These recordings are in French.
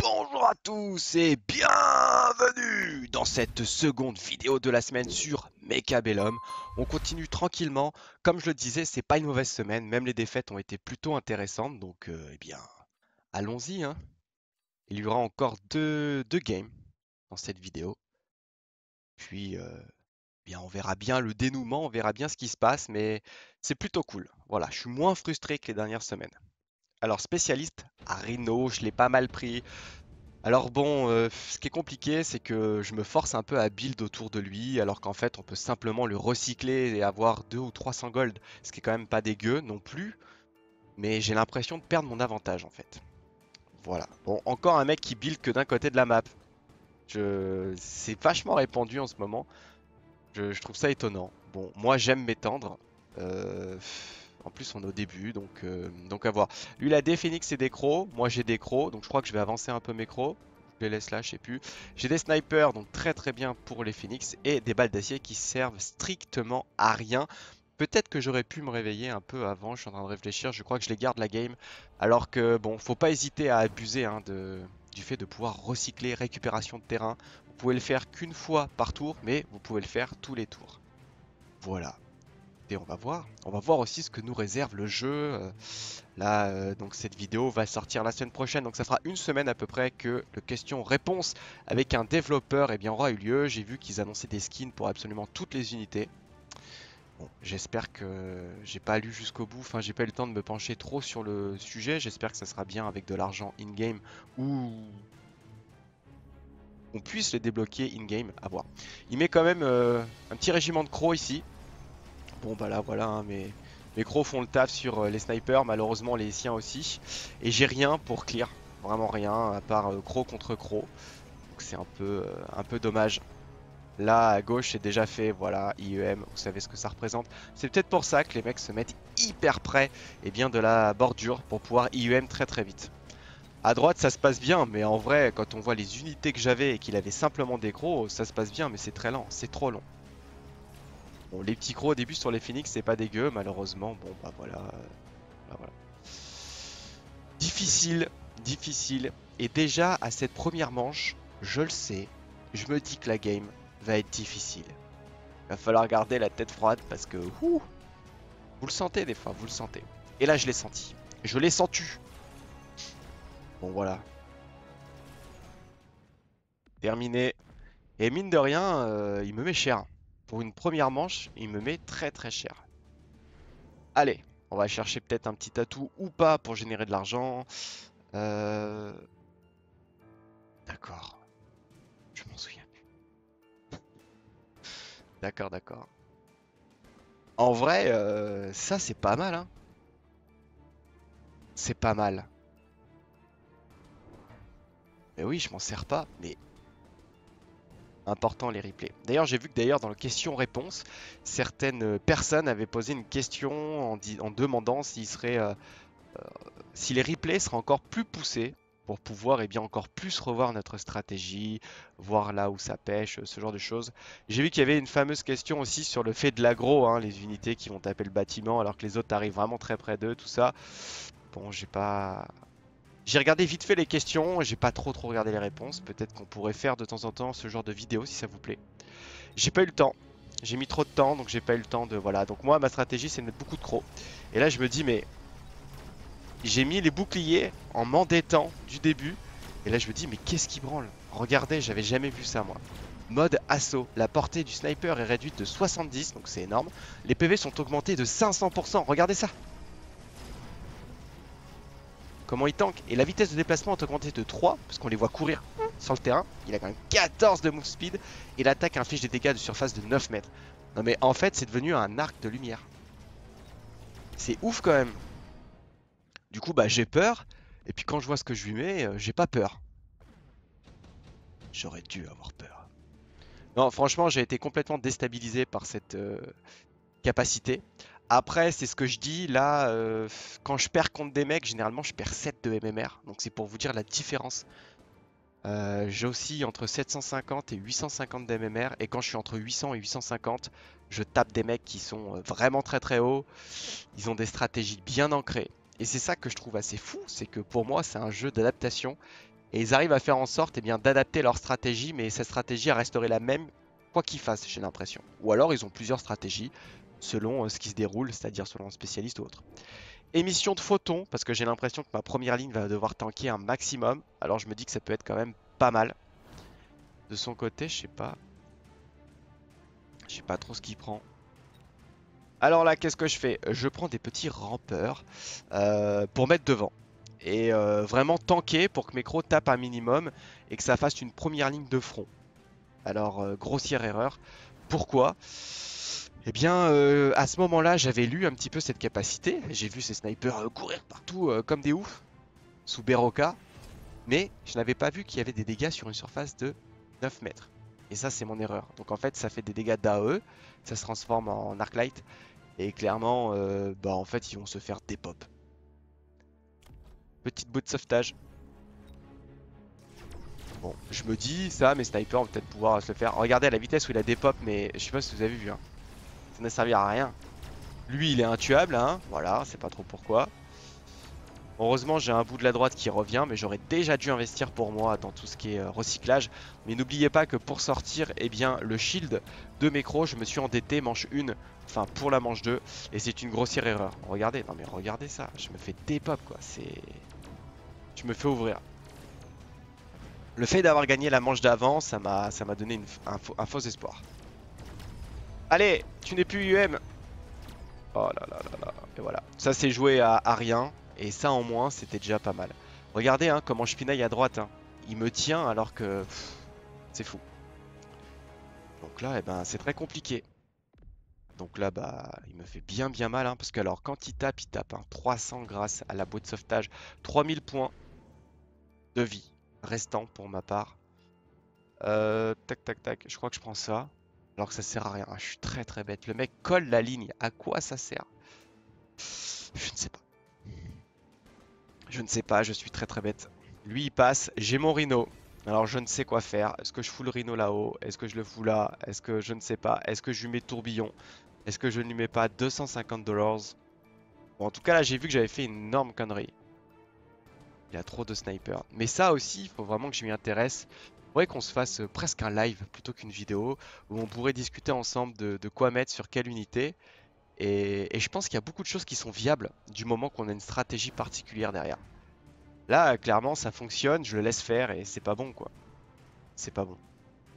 Bonjour à tous et bienvenue dans cette seconde vidéo de la semaine sur Mechabellum. On continue tranquillement. Comme je le disais, c'est pas une mauvaise semaine. Même les défaites ont été plutôt intéressantes. Donc, eh bien, allons-y, hein. Il y aura encore deux games dans cette vidéo. Puis, bien, on verra bien le dénouement, on verra bien ce qui se passe. Mais c'est plutôt cool. Voilà, je suis moins frustré que les dernières semaines. Alors, spécialiste à Rhino, je l'ai pas mal pris. Alors bon, ce qui est compliqué, c'est que je me force un peu à build autour de lui, alors qu'en fait, on peut simplement le recycler et avoir 2 ou 300 gold, ce qui est quand même pas dégueu non plus, mais j'ai l'impression de perdre mon avantage en fait. Voilà. Bon, encore un mec qui build que d'un côté de la map. C'est vachement répandu en ce moment. Je trouve ça étonnant. Bon, moi j'aime m'étendre. Euh, En plus, on est au début, donc à voir. Lui, il a des phoenix et des crocs. Moi, j'ai des crocs, donc je crois que je vais avancer un peu mes crocs. Je les laisse là, je sais plus. J'ai des snipers, donc très très bien pour les phoenix. Et des balles d'acier qui servent strictement à rien. Peut-être que j'aurais pu me réveiller un peu avant, je suis en train de réfléchir. Je crois que je les garde la game. Alors que, bon, faut pas hésiter à abuser hein, du fait de pouvoir recycler, récupération de terrain. Vous pouvez le faire qu'une fois par tour, mais vous pouvez le faire tous les tours. Voilà. Et on va voir. On va voir aussi ce que nous réserve le jeu. Là, donc cette vidéo va sortir la semaine prochaine. Donc ça fera une semaine à peu près que le question-réponse avec un développeur eh bien, aura eu lieu. J'ai vu qu'ils annonçaient des skins pour absolument toutes les unités. Bon, j'espère que j'ai pas lu jusqu'au bout. Enfin, j'ai pas eu le temps de me pencher trop sur le sujet. J'espère que ça sera bien avec de l'argent in-game ou on puisse les débloquer in-game. À voir. Il met quand même un petit régiment de crocs ici. Bon bah là voilà, hein, mes crocs font le taf sur les snipers, malheureusement les siens aussi. Et j'ai rien pour clear, vraiment rien, à part croc contre croc. Donc c'est un peu dommage. Là à gauche c'est déjà fait, voilà, IEM, vous savez ce que ça représente. C'est peut-être pour ça que les mecs se mettent hyper près et bien de la bordure pour pouvoir IEM très très vite. À droite ça se passe bien, mais en vrai quand on voit les unités que j'avais et qu'il avait simplement des crocs, ça se passe bien mais c'est très lent, c'est trop long. Bon, les petits crocs au début sur les phoenix, c'est pas dégueu, malheureusement. Bon, bah voilà, voilà. Difficile, difficile. Et déjà, à cette première manche, je le sais, je me dis que la game va être difficile. Va falloir garder la tête froide parce que, vous le sentez des fois, vous le sentez. Et là, je l'ai senti. Je l'ai senti. Bon, voilà. Terminé. Et mine de rien, il me met cher. Pour une première manche, il me met très très cher. Allez, on va chercher peut-être un petit atout ou pas pour générer de l'argent. Euh... D'accord, je m'en souviens plus. D'accord, d'accord. En vrai, ça c'est pas mal, hein. C'est pas mal. Mais oui, je m'en sers pas, mais important les replays. D'ailleurs, j'ai vu que d'ailleurs dans le question-réponse, certaines personnes avaient posé une question en demandant si les replays seraient encore plus poussés pour pouvoir bien encore plus revoir notre stratégie, voir là où ça pêche, ce genre de choses. J'ai vu qu'il y avait une fameuse question aussi sur le fait de l'aggro, hein, les unités qui vont taper le bâtiment alors que les autres arrivent vraiment très près d'eux, tout ça. Bon, j'ai pas... J'ai regardé vite fait les questions, j'ai pas trop regardé les réponses. Peut-être qu'on pourrait faire de temps en temps ce genre de vidéo si ça vous plaît. J'ai pas eu le temps. J'ai mis trop de temps, donc j'ai pas eu le temps de... Voilà, donc moi ma stratégie c'est de mettre beaucoup de crocs. Et là je me dis mais j'ai mis les boucliers en m'endettant du début. Et là je me dis mais qu'est-ce qui branle? Regardez, j'avais jamais vu ça moi. Mode assaut, la portée du sniper est réduite de 70, donc c'est énorme. Les PV sont augmentés de 500%, regardez ça. Comment il tank. Et la vitesse de déplacement est augmentée de 3, parce qu'on les voit courir sur le terrain. Il a quand même 14 de move speed. Et l'attaque inflige des dégâts de surface de 9 mètres. Non mais en fait c'est devenu un arc de lumière. C'est ouf quand même. Du coup bah j'ai peur. Et puis quand je vois ce que je lui mets, j'ai pas peur. J'aurais dû avoir peur. Non franchement j'ai été complètement déstabilisé par cette capacité. Après c'est ce que je dis là, quand je perds contre des mecs généralement je perds 7 de MMR. Donc c'est pour vous dire la différence. J'ai aussi entre 750 et 850 d'MMR et quand je suis entre 800 et 850, je tape des mecs qui sont vraiment très très hauts. Ils ont des stratégies bien ancrées. Et c'est ça que je trouve assez fou, c'est que pour moi c'est un jeu d'adaptation Et ils arrivent à faire en sorte d'adapter leur stratégie, mais cette stratégie elle resterait la même quoi qu'ils fassent, j'ai l'impression. Ou alors ils ont plusieurs stratégies selon ce qui se déroule, c'est-à-dire selon un spécialiste ou autre. Émission de photons, parce que j'ai l'impression que ma première ligne va devoir tanker un maximum. Alors je me dis que ça peut être quand même pas mal. De son côté, je sais pas. Je sais pas trop ce qu'il prend. Alors là, qu'est-ce que je fais? Je prends des petits rampeurs pour mettre devant. Et vraiment tanker pour que mes crocs tapent un minimum et que ça fasse une première ligne de front. Alors, grossière erreur. Pourquoi? Eh bien, à ce moment-là, j'avais lu un petit peu cette capacité. J'ai vu ces snipers courir partout comme des oufs, sous Beroka. Mais je n'avais pas vu qu'il y avait des dégâts sur une surface de 9 mètres. Et ça, c'est mon erreur. Donc en fait, ça fait des dégâts d'AE. Ça se transforme en Arclight. Et clairement, en fait, ils vont se faire dépop. Petite bout de sauvetage. Bon, je me dis, ça, mes snipers vont peut-être pouvoir se le faire. Regardez à la vitesse où il a dépop, mais je sais pas si vous avez vu. Hein. Ça n'a servi à rien. Lui, il est intuable, hein. Voilà, c'est pas trop pourquoi. Heureusement, j'ai un bout de la droite qui revient, mais j'aurais déjà dû investir pour moi dans tout ce qui est recyclage. Mais n'oubliez pas que pour sortir, le shield de mes crocs, je me suis endetté manche 1, enfin pour la manche 2, et c'est une grossière erreur. Regardez, non mais regardez ça, je me fais dépop quoi, c'est... Je me fais ouvrir. Le fait d'avoir gagné la manche d'avant, ça m'a donné un faux espoir. Allez, tu n'es plus UM. Oh là là là là. Et voilà. Ça s'est joué à rien. Et ça en moins, c'était déjà pas mal. Regardez hein, comment je pinaille à droite. Hein. Il me tient alors que... C'est fou. Donc là, c'est très compliqué. Donc là, il me fait bien mal. Hein, parce que alors, quand il tape 300 grâce à la boîte de sauvetage. 3000 points de vie restant pour ma part. Tac, tac, tac. Je crois que je prends ça. Alors que ça sert à rien. Je suis très bête. Le mec colle la ligne. À quoi ça sert? Je ne sais pas. Je ne sais pas, je suis très bête. Lui il passe, j'ai mon Rhino. Alors je ne sais quoi faire. Est-ce que je fous le Rhino là-haut? Est-ce que je le fous là? Est-ce que je ne sais pas? Est-ce que je lui mets tourbillon? Est-ce que je ne lui mets pas 250 $? Bon en tout cas là j'ai vu que j'avais fait une énorme connerie. Il y a trop de snipers. Mais ça aussi, il faut vraiment que je m'y intéresse. Il faudrait qu'on se fasse presque un live plutôt qu'une vidéo où on pourrait discuter ensemble de quoi mettre sur quelle unité. Et je pense qu'il y a beaucoup de choses qui sont viables du moment qu'on a une stratégie particulière derrière. Là, clairement, ça fonctionne, je le laisse faire et c'est pas bon quoi. C'est pas bon.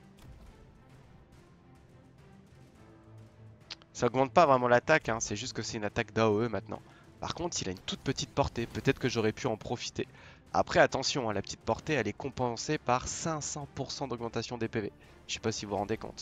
Ça augmente pas vraiment l'attaque, hein, c'est juste que c'est une attaque d'AOE maintenant. Par contre, il a une toute petite portée, peut-être que j'aurais pu en profiter. Après, attention, hein, la petite portée, elle est compensée par 500% d'augmentation des PV. Je sais pas si vous vous rendez compte.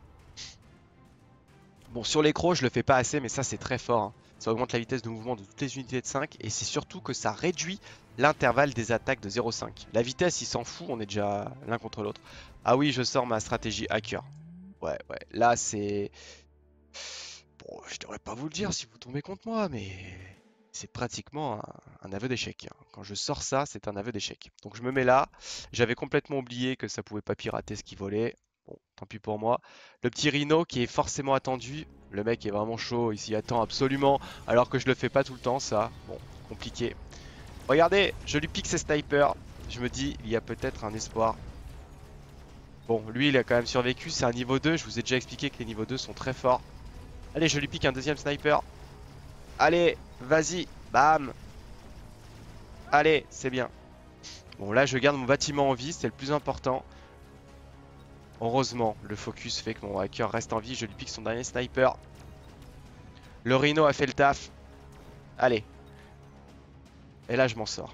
Bon, sur les crocs, je le fais pas assez, mais ça c'est très fort. Hein. Ça augmente la vitesse de mouvement de toutes les unités de 5 et c'est surtout que ça réduit l'intervalle des attaques de 0,5. La vitesse, il s'en fout, on est déjà l'un contre l'autre. Ah oui, je sors ma stratégie hacker. Ouais, là c'est... Bon, je devrais pas vous le dire si vous tombez contre moi, mais c'est pratiquement un aveu d'échec. Hein. Quand je sors ça, c'est un aveu d'échec. Donc je me mets là. J'avais complètement oublié que ça pouvait pas pirater ce qui volait. Bon, tant pis pour moi. Le petit Rhino qui est forcément attendu. Le mec est vraiment chaud, il s'y attend absolument. Alors que je le fais pas tout le temps, ça. Bon, compliqué. Regardez, je lui pique ses snipers. Je me dis, il y a peut-être un espoir. Bon, lui, il a quand même survécu. C'est un niveau 2. Je vous ai déjà expliqué que les niveaux 2 sont très forts. Allez, je lui pique un deuxième sniper. Allez, vas-y, bam. Allez, c'est bien. Bon, là, je garde mon bâtiment en vie, c'est le plus important. Heureusement, le focus fait que mon hacker reste en vie. Je lui pique son dernier sniper. Le Rhino a fait le taf. Allez. Et là, je m'en sors.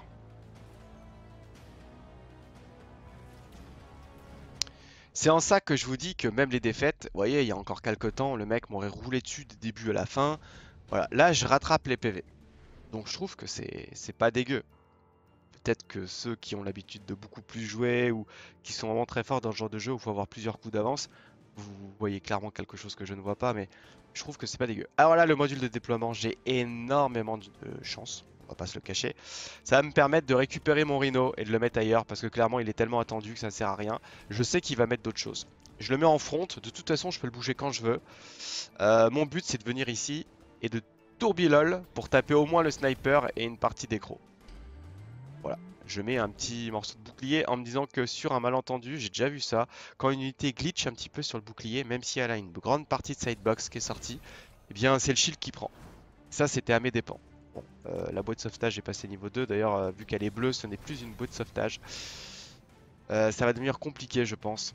C'est en ça que je vous dis que même les défaites, vous voyez, il y a encore quelques temps, le mec m'aurait roulé dessus du début à la fin. Voilà, là, je rattrape les PV. Donc, je trouve que c'est pas dégueu. Peut-être que ceux qui ont l'habitude de beaucoup plus jouer ou qui sont vraiment très forts dans ce genre de jeu où il faut avoir plusieurs coups d'avance, vous voyez clairement quelque chose que je ne vois pas, mais je trouve que c'est pas dégueu. Alors là, le module de déploiement, j'ai énormément de chance, on va pas se le cacher. Ça va me permettre de récupérer mon Rhino et de le mettre ailleurs parce que clairement il est tellement attendu que ça ne sert à rien. Je sais qu'il va mettre d'autres choses. Je le mets en front, de toute façon je peux le bouger quand je veux. Mon but c'est de venir ici et de tourbillol pour taper au moins le sniper et une partie des crocs. Voilà, je mets un petit morceau de bouclier en me disant que sur un malentendu, j'ai déjà vu ça, quand une unité glitch un petit peu sur le bouclier, même si elle a une grande partie de sidebox qui est sortie, eh bien c'est le shield qui prend. Ça c'était à mes dépens. Bon, la boîte de sauvetage est passée niveau 2, d'ailleurs vu qu'elle est bleue, ce n'est plus une boîte de sauvetage. Ça va devenir compliqué je pense.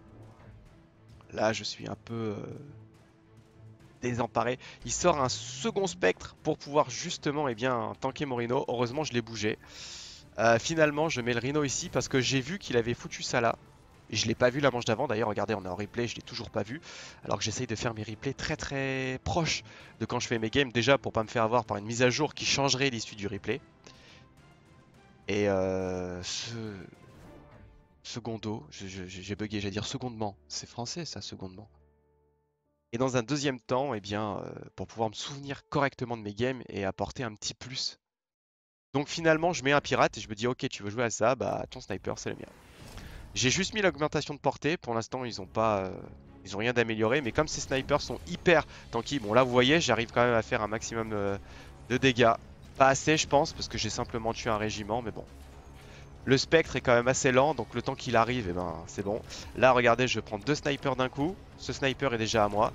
Là je suis un peu désemparé. Il sort un second spectre pour pouvoir justement tanker mon rhino. Heureusement je l'ai bougé. Finalement, je mets le Rhino ici parce que j'ai vu qu'il avait foutu ça là. Et je l'ai pas vu la manche d'avant. D'ailleurs, regardez, on est en replay, je l'ai toujours pas vu. Alors que j'essaye de faire mes replays très très proches de quand je fais mes games. Déjà pour pas me faire avoir par une mise à jour qui changerait l'issue du replay. Et secondo, j'ai bugué, j'allais dire secondement. C'est français ça, secondement. Et dans un deuxième temps, pour pouvoir me souvenir correctement de mes games et apporter un petit plus. Donc finalement, je mets un pirate et je me dis, ok, tu veux jouer à ça, bah ton sniper, c'est le mien. J'ai juste mis l'augmentation de portée. Pour l'instant, ils ont pas, ils ont rien d'amélioré. Mais comme ces snipers sont hyper tanky, bon là vous voyez, j'arrive quand même à faire un maximum de dégâts. Pas assez, je pense, parce que j'ai simplement tué un régiment. Mais bon, le spectre est quand même assez lent, donc le temps qu'il arrive, c'est bon. Là, regardez, je prends deux snipers d'un coup. Ce sniper est déjà à moi.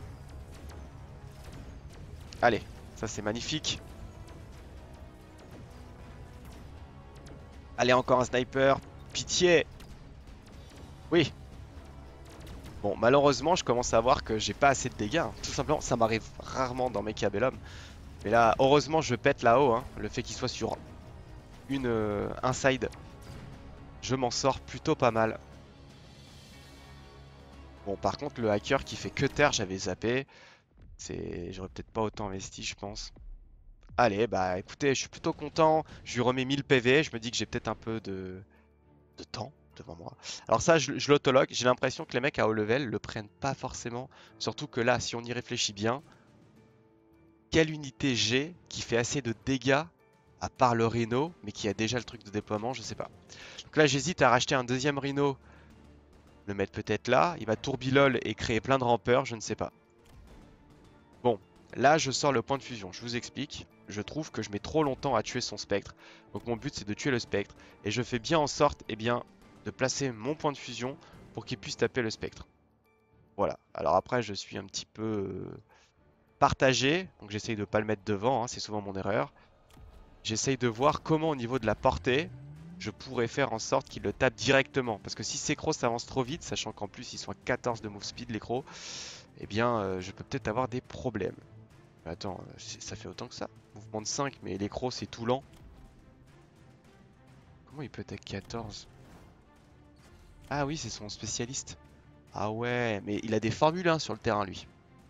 Allez, ça c'est magnifique. Allez, encore un sniper. Pitié. Oui. Bon, malheureusement, je commence à voir que j'ai pas assez de dégâts, hein. Tout simplement, ça m'arrive rarement dans Mechabellum. Mais là, heureusement, je pète là-haut, hein. Le fait qu'il soit sur un side, je m'en sors plutôt pas mal. Bon, par contre, le hacker qui fait que terre, j'avais zappé. J'aurais peut-être pas autant investi, je pense. Allez, bah écoutez, je suis plutôt content. Je lui remets 1000 PV. Je me dis que j'ai peut-être un peu de temps devant moi. Alors ça, je l'autologue. J'ai l'impression que les mecs à haut level le prennent pas forcément. Surtout que là, si on y réfléchit bien, quelle unité j'ai qui fait assez de dégâts à part le Rhino, mais qui a déjà le truc de déploiement, je sais pas. Donc là, j'hésite à racheter un deuxième Rhino, le mettre peut-être là. Il va tourbilol et créer plein de rampeurs, je ne sais pas. Bon, là, je sors le point de fusion. Je vous explique. Je trouve que je mets trop longtemps à tuer son spectre. Donc mon but, c'est de tuer le spectre. Et je fais bien en sorte, de placer mon point de fusion pour qu'il puisse taper le spectre. Voilà. Alors après, je suis un petit peu partagé. Donc j'essaye de ne pas le mettre devant, hein, c'est souvent mon erreur. J'essaye de voir comment au niveau de la portée, je pourrais faire en sorte qu'il le tape directement. Parce que si ces crocs s'avancent trop vite, sachant qu'en plus ils sont à 14 de move speed les crocs, je peux peut-être avoir des problèmes. Mais attends, ça fait autant que ça. Mouvement de 5, mais les crocs c'est tout lent. Comment il peut être à 14? Ah oui, c'est son spécialiste. Ah ouais, mais il a des Formule 1 sur le terrain lui.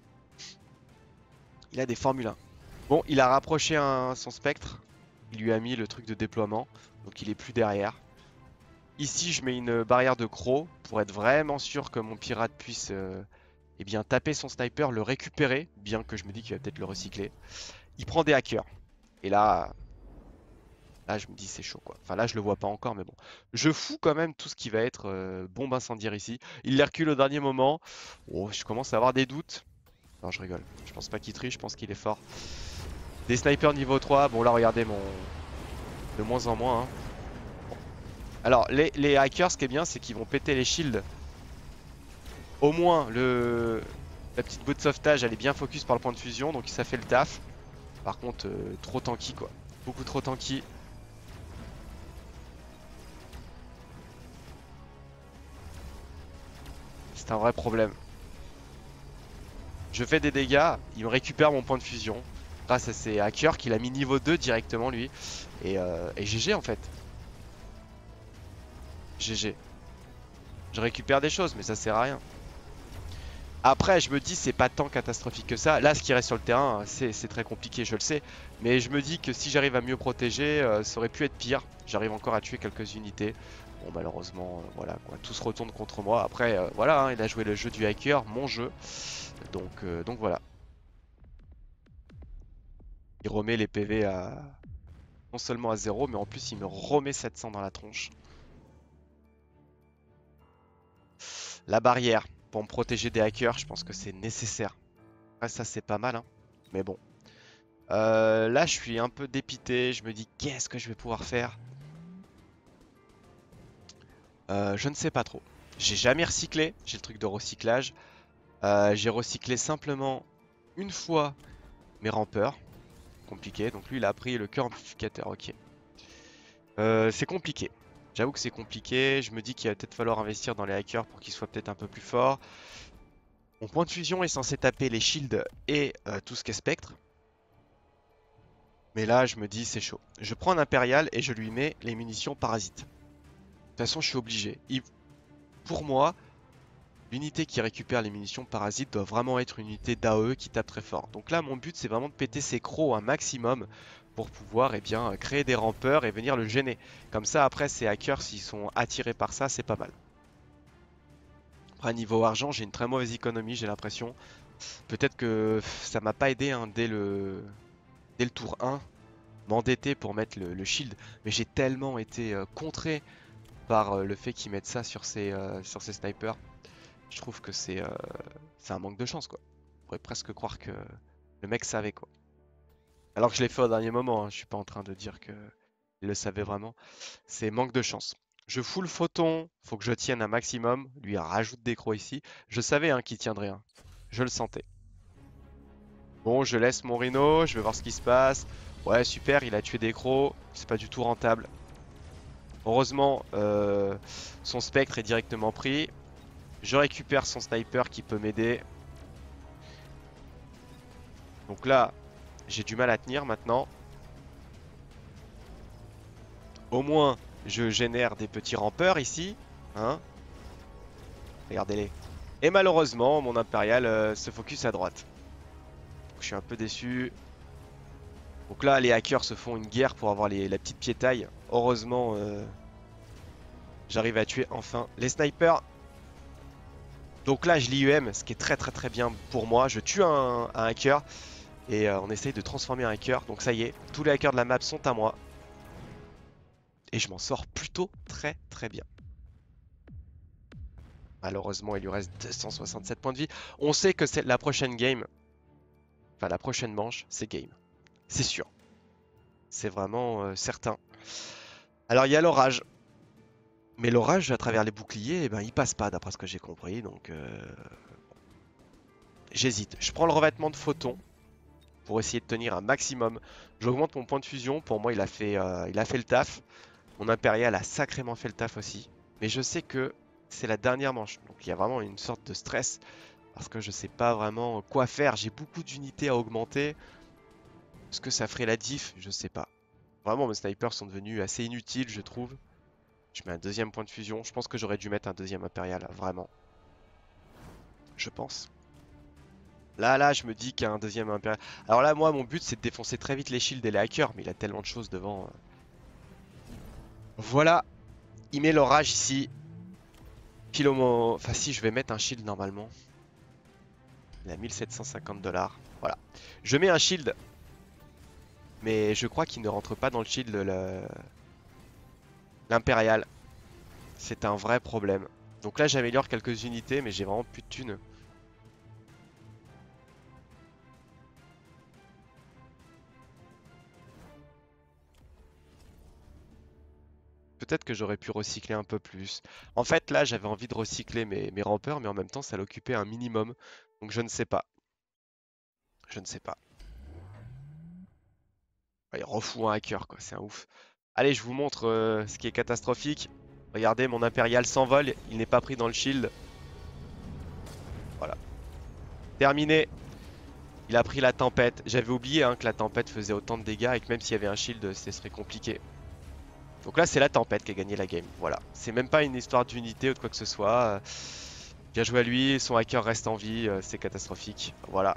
Il a des Formule 1. Bon, il a rapproché son spectre. Il lui a mis le truc de déploiement. Donc il est plus derrière. Ici, je mets une barrière de crocs pour être vraiment sûr que mon pirate puisse taper son sniper, le récupérer, bien que je me dis qu'il va peut-être le recycler. Il prend des hackers. Et là je me dis c'est chaud quoi. Enfin là, je le vois pas encore, mais bon. Je fous quand même tout ce qui va être bombe incendiaire ici. Il les recule au dernier moment. Oh, je commence à avoir des doutes. Non, je rigole. Je pense pas qu'il triche, je pense qu'il est fort. Des snipers niveau 3. Bon, là, regardez mon. De moins en moins, hein. Alors, les hackers, ce qui est bien, c'est qu'ils vont péter les shields. Au moins, la petite bout de sauvetage, elle est bien focus par le point de fusion, donc ça fait le taf. Par contre, trop tanky, quoi. Beaucoup trop tanky. C'est un vrai problème. Je fais des dégâts, il me récupère mon point de fusion. Grâce à ces hackers qu'il a mis niveau 2 directement, lui. Et GG, en fait. GG. Je récupère des choses, mais ça sert à rien. Après, je me dis, c'est pas tant catastrophique que ça. Là, ce qui reste sur le terrain, c'est très compliqué, je le sais. Mais je me dis que si j'arrive à mieux protéger, ça aurait pu être pire. J'arrive encore à tuer quelques unités. Bon, malheureusement, voilà, quoi. Tout se retourne contre moi. Après, voilà, hein, il a joué le jeu du hacker, mon jeu. Donc voilà. Il remet les PV à non seulement à 0, mais en plus, il me remet 700 dans la tronche. La barrière, pour me protéger des hackers, je pense que c'est nécessaire. Après, ça, c'est pas mal, hein. Mais bon. Là, je suis un peu dépité. Je me dis, qu'est-ce que je vais pouvoir faire? Je ne sais pas trop. J'ai jamais recyclé, j'ai le truc de recyclage. J'ai recyclé simplement une fois mes rampeurs. Compliqué, donc lui il a pris le cœur amplificateur, ok. C'est compliqué. J'avoue que c'est compliqué, je me dis qu'il va peut-être falloir investir dans les hackers pour qu'ils soient peut-être un peu plus forts. Mon point de fusion est censé taper les shields et tout ce qui est spectre. Mais là, je me dis, c'est chaud. Je prends un impérial et je lui mets les munitions parasites. De toute façon, je suis obligé. Pour moi, l'unité qui récupère les munitions parasites doit vraiment être une unité d'AE qui tape très fort. Donc là, mon but, c'est vraiment de péter ses crocs un maximum pour pouvoir créer des rampeurs et venir le gêner. Comme ça, après, ces hackers, s'ils sont attirés par ça, c'est pas mal. Après, niveau argent, j'ai une très mauvaise économie, j'ai l'impression. Peut-être que ça m'a pas aidé hein, dès le tour 1, m'endetter pour mettre le shield. Mais j'ai tellement été contré par le fait qu'ils mettent ça sur ces snipers. Je trouve que c'est un manque de chance, quoi. On pourrait presque croire que le mec savait, quoi. Alors que je l'ai fait au dernier moment, hein. Je suis pas en train de dire que il le savait vraiment. C'est manque de chance. Je fous le photon, faut que je tienne un maximum. Lui rajoute des crocs ici. Je savais hein, qu'il tiendrait un. Je le sentais. Bon, je laisse mon rhino, je vais voir ce qui se passe. Ouais, super, il a tué des crocs. C'est pas du tout rentable. Heureusement, son spectre est directement pris. Je récupère son sniper qui peut m'aider. Donc là, j'ai du mal à tenir maintenant. Au moins, je génère des petits rampeurs ici. Hein? Regardez-les. Et malheureusement, mon impérial se focus à droite. Donc, je suis un peu déçu. Donc là, les hackers se font une guerre pour avoir la petite piétaille. Heureusement, j'arrive à tuer enfin les snipers. Donc là, je l'IUM, ce qui est très très très bien pour moi. Je tue un hacker et on essaye de transformer un hacker. Donc ça y est, tous les hackers de la map sont à moi. Et je m'en sors plutôt très très bien. Malheureusement, il lui reste 267 points de vie. On sait que c'est la prochaine game, enfin la prochaine manche, c'est game. C'est sûr. C'est vraiment certain. Alors il y a l'orage. Mais l'orage à travers les boucliers, eh ben, il passe pas d'après ce que j'ai compris. Donc j'hésite. Je prends le revêtement de photon pour essayer de tenir un maximum. J'augmente mon point de fusion. Pour moi, il a fait le taf. Mon impérial a sacrément fait le taf aussi. Mais je sais que c'est la dernière manche. Donc il y a vraiment une sorte de stress. Parce que je sais pas vraiment quoi faire. J'ai beaucoup d'unités à augmenter. Est-ce que ça ferait la diff? Je sais pas. Vraiment, mes snipers sont devenus assez inutiles, je trouve. Je mets un deuxième point de fusion. Je pense que j'aurais dû mettre un deuxième impérial, vraiment. Je pense. Là, je me dis qu'il y a un deuxième impérial. Alors là, moi, mon but, c'est de défoncer très vite les shields et les hackers. Mais il a tellement de choses devant. Voilà. Il met l'orage ici. Pile au moment... Enfin, si, je vais mettre un shield normalement. Il a 1750 $. Voilà. Je mets un shield. Mais je crois qu'il ne rentre pas dans le shield l'impérial. C'est un vrai problème. Donc là, j'améliore quelques unités, mais j'ai vraiment plus de thunes. Peut-être que j'aurais pu recycler un peu plus. En fait, là, j'avais envie de recycler mes rampeurs, mais en même temps, ça l'occupait un minimum. Donc je ne sais pas. Je ne sais pas. Ouais, il refout un hacker, quoi. C'est un ouf. Allez, je vous montre ce qui est catastrophique. Regardez, mon impérial s'envole. Il n'est pas pris dans le shield. Voilà. Terminé. Il a pris la tempête. J'avais oublié hein, que la tempête faisait autant de dégâts et que même s'il y avait un shield, ce serait compliqué. Donc là, c'est la tempête qui a gagné la game. Voilà. C'est même pas une histoire d'unité ou de quoi que ce soit. Bien joué à lui. Son hacker reste en vie. C'est catastrophique. Voilà.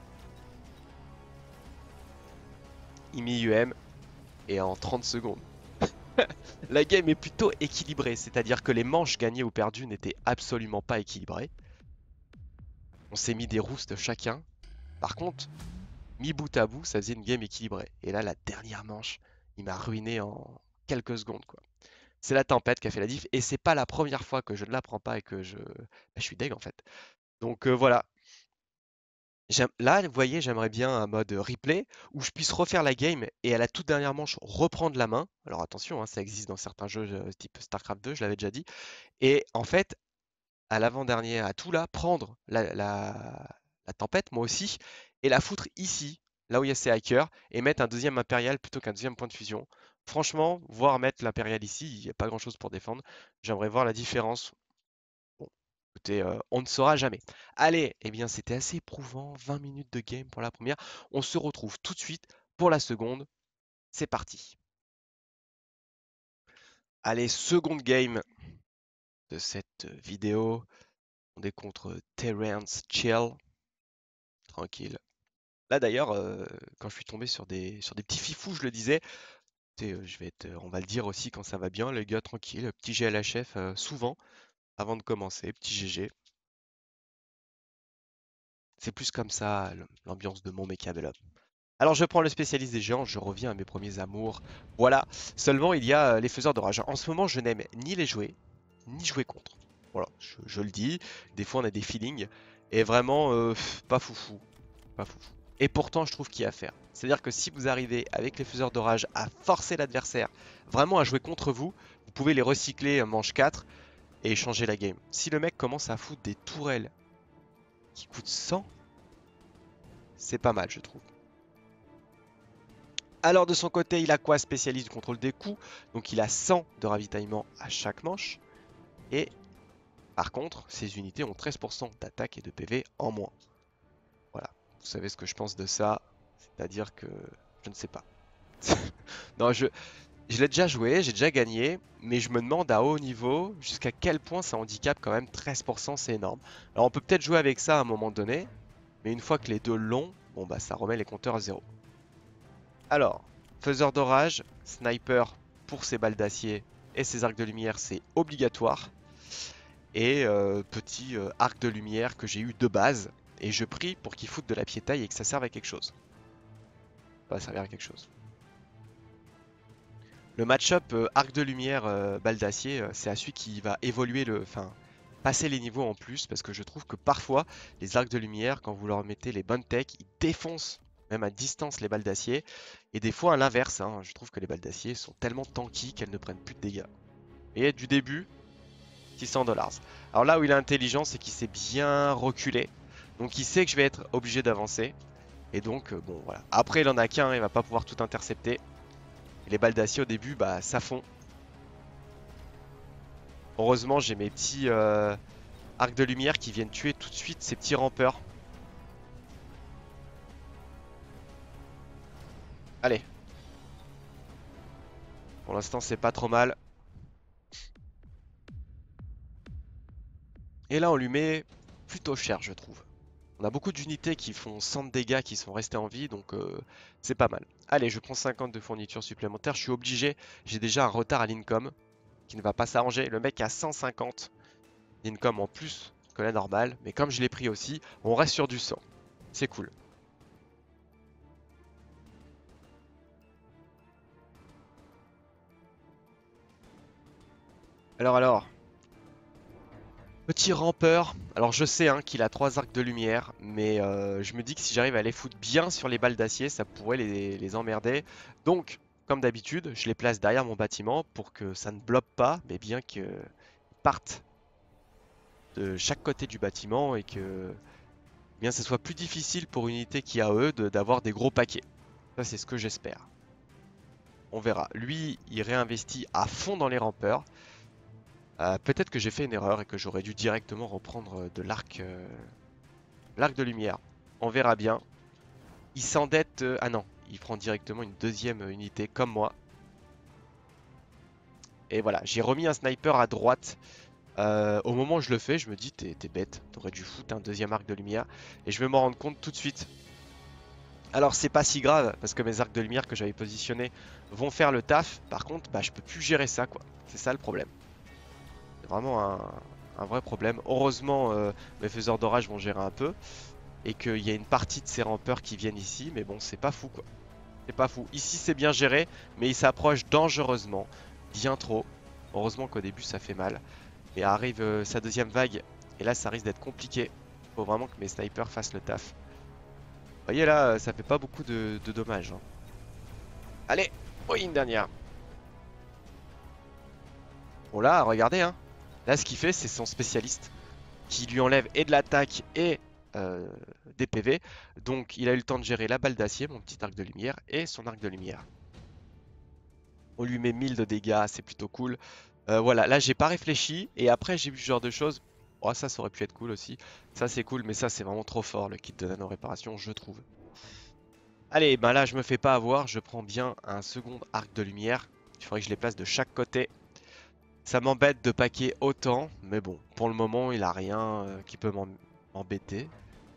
IMI UM. Et en 30 secondes. La game est plutôt équilibrée. C'est-à-dire que les manches gagnées ou perdues n'étaient absolument pas équilibrées. On s'est mis des roustes chacun. Par contre, mis bout à bout, ça faisait une game équilibrée. Et là, la dernière manche, il m'a ruiné en quelques secondes, quoi. C'est la tempête qui a fait la diff. Et c'est pas la première fois que je ne la prends pas et que je suis deg en fait. Donc voilà. Là, vous voyez, j'aimerais bien un mode replay où je puisse refaire la game et à la toute dernière manche reprendre la main. Alors attention, hein, ça existe dans certains jeux type StarCraft 2, je l'avais déjà dit. Et en fait, à l'avant-dernier, à tout là, prendre la tempête, moi aussi, et la foutre ici, là où il y a ces hackers, et mettre un deuxième impérial plutôt qu'un deuxième point de fusion. Franchement, voir mettre l'impérial ici, il n'y a pas grand-chose pour défendre. J'aimerais voir la différence. Bon, écoutez, on ne saura jamais. Allez, eh bien c'était assez éprouvant, 20 minutes de game pour la première. On se retrouve tout de suite pour la seconde. C'est parti. Allez, seconde game de cette vidéo. On est contre Terrence Chill. Tranquille. Là d'ailleurs, quand je suis tombé sur des petits fifous, je le disais, on va le dire aussi quand ça va bien, les gars, tranquille, petit GLHF souvent avant de commencer, petit GG. C'est plus comme ça l'ambiance de mon Mecha Bellum. Alors je prends le spécialiste des géants, je reviens à mes premiers amours. Voilà, seulement il y a les faiseurs d'orage. En ce moment, je n'aime ni les jouer, ni jouer contre. Voilà, je le dis, des fois on a des feelings, et vraiment, pas foufou. Pas fou. Et pourtant, je trouve qu'il y a à faire. C'est-à-dire que si vous arrivez avec les faiseurs d'orage à forcer l'adversaire vraiment à jouer contre vous, vous pouvez les recycler en manche 4 et échanger la game. Si le mec commence à foutre des tourelles qui coûtent 100, c'est pas mal, je trouve. Alors de son côté, il a quoi? Spécialiste du contrôle des coups. Donc il a 100 de ravitaillement à chaque manche. Et par contre, ses unités ont 13% d'attaque et de PV en moins. Voilà, vous savez ce que je pense de ça. C'est-à-dire que je ne sais pas. Non, je l'ai déjà joué, j'ai déjà gagné, mais je me demande à haut niveau jusqu'à quel point ça handicape quand même 13%, c'est énorme. Alors on peut peut-être jouer avec ça à un moment donné, mais une fois que les deux l'ont, bon bah ça remet les compteurs à zéro. Alors, faiseur d'orage, sniper pour ses balles d'acier et ses arcs de lumière, c'est obligatoire. Et petit arc de lumière que j'ai eu de base, et je prie pour qu'il foute de la piétaille et que ça serve à quelque chose. Ça va servir à quelque chose. Le match-up arc de lumière balle d'acier, c'est à celui qui va évoluer enfin, passer les niveaux en plus, parce que je trouve que parfois les arcs de lumière, quand vous leur mettez les bonnes techs, ils défoncent même à distance les balles d'acier. Et des fois à l'inverse, hein, je trouve que les balles d'acier sont tellement tanky qu'elles ne prennent plus de dégâts. Et du début, 600 $. Alors là où il est intelligent, c'est qu'il s'est bien reculé. Donc il sait que je vais être obligé d'avancer. Et donc, bon voilà. Après, il en a qu'un, il va pas pouvoir tout intercepter. Et les balles d'acier au début, bah ça fond. Heureusement, j'ai mes petits arcs de lumière qui viennent tuer tout de suite ces petits rampeurs. Allez. Pour l'instant, c'est pas trop mal. Et là, on lui met plutôt cher, je trouve. On a beaucoup d'unités qui font 100 de dégâts qui sont restées en vie, donc c'est pas mal. Allez, je prends 50 de fournitures supplémentaires. Je suis obligé. J'ai déjà un retard à l'income qui ne va pas s'arranger. Le mec a 150 d'income en plus que la normale. Mais comme je l'ai pris aussi, on reste sur du 100. C'est cool. Alors. Petit rampeur. Alors je sais hein, qu'il a 3 arcs de lumière, mais je me dis que si j'arrive à les foutre bien sur les balles d'acier, ça pourrait les emmerder. Donc, comme d'habitude, je les place derrière mon bâtiment pour que ça ne bloque pas, mais bien qu'ils partent de chaque côté du bâtiment et que bien ça soit plus difficile pour une unité qui a eux d'avoir des gros paquets. Ça c'est ce que j'espère. On verra. Lui, il réinvestit à fond dans les rampeurs. Peut-être que j'ai fait une erreur et que j'aurais dû directement reprendre de l'arc de lumière. On verra bien. Il s'endette. Ah non, il prend directement une deuxième unité comme moi. Et voilà, j'ai remis un sniper à droite. Au moment où je le fais, je me dis, t'es bête, t'aurais dû foutre un deuxième arc de lumière. Et je vais m'en rendre compte tout de suite. Alors c'est pas si grave, parce que mes arcs de lumière que j'avais positionnés vont faire le taf. Par contre, bah, je peux plus gérer ça, quoi. C'est ça le problème. C'est vraiment un vrai problème. Heureusement, mes faiseurs d'orage vont gérer un peu. Et qu'il y a une partie de ces rampeurs qui viennent ici. Mais bon, c'est pas fou, quoi. C'est pas fou. Ici, c'est bien géré, mais il s'approche dangereusement. Bien trop. Heureusement qu'au début, ça fait mal. Mais arrive sa deuxième vague. Et là, ça risque d'être compliqué. Faut vraiment que mes snipers fassent le taf. voyez là, ça fait pas beaucoup de dommages, hein. Allez, oui, une dernière. Bon là, regardez, hein. Là, ce qu'il fait, c'est son spécialiste qui lui enlève et de l'attaque et euh, des PV. Donc, il a eu le temps de gérer la balle d'acier, mon petit arc de lumière, et son arc de lumière. On lui met 1000 de dégâts, c'est plutôt cool. Voilà, là, j'ai pas réfléchi. Et après, j'ai vu ce genre de choses. Oh, ça aurait pu être cool aussi. Ça, c'est cool, mais ça, c'est vraiment trop fort, le kit de nano réparation, je trouve. Allez, ben là, je me fais pas avoir. Je prends bien un second arc de lumière. Il faudrait que je les place de chaque côté. Ça m'embête de paquer autant, mais bon, pour le moment, il a rien qui peut m'embêter.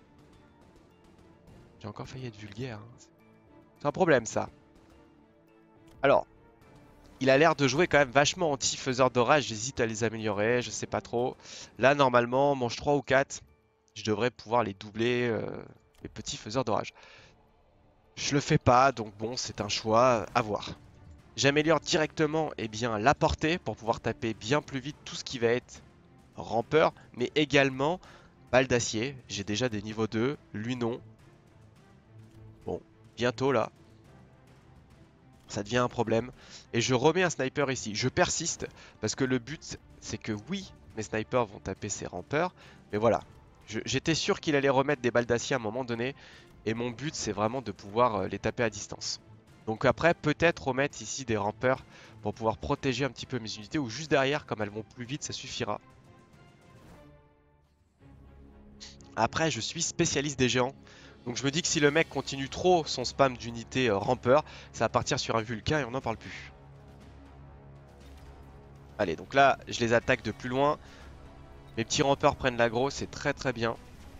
J'ai encore failli être vulgaire, hein. C'est un problème, ça. Alors, il a l'air de jouer quand même vachement anti-faiseur d'orage. J'hésite à les améliorer, je sais pas trop. Là, normalement, mange 3 ou 4. Je devrais pouvoir les doubler, les petits faiseurs d'orage. Je le fais pas, donc bon, c'est un choix à voir. J'améliore directement la portée pour pouvoir taper bien plus vite tout ce qui va être rampeur, mais également balle d'acier. J'ai déjà des niveaux 2, lui non. Bon, bientôt là, ça devient un problème. Et je remets un sniper ici. Je persiste parce que le but, c'est que oui, mes snipers vont taper ces rampeurs. Mais voilà, j'étais sûr qu'il allait remettre des balles d'acier à un moment donné. Et mon but, c'est vraiment de pouvoir les taper à distance. Donc après, peut-être remettre ici des rampeurs pour pouvoir protéger un petit peu mes unités. Ou juste derrière, comme elles vont plus vite, ça suffira. Après, je suis spécialiste des géants. Donc je me dis que si le mec continue trop son spam d'unités rampeur, ça va partir sur un Vulcain et on n'en parle plus. Allez, donc là, je les attaque de plus loin. Mes petits rampeurs prennent l'aggro, c'est très très bien.